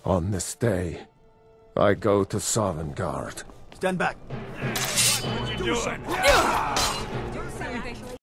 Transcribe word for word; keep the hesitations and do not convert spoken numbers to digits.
On this day, I go to Sovngarde. Stand back. What you doing?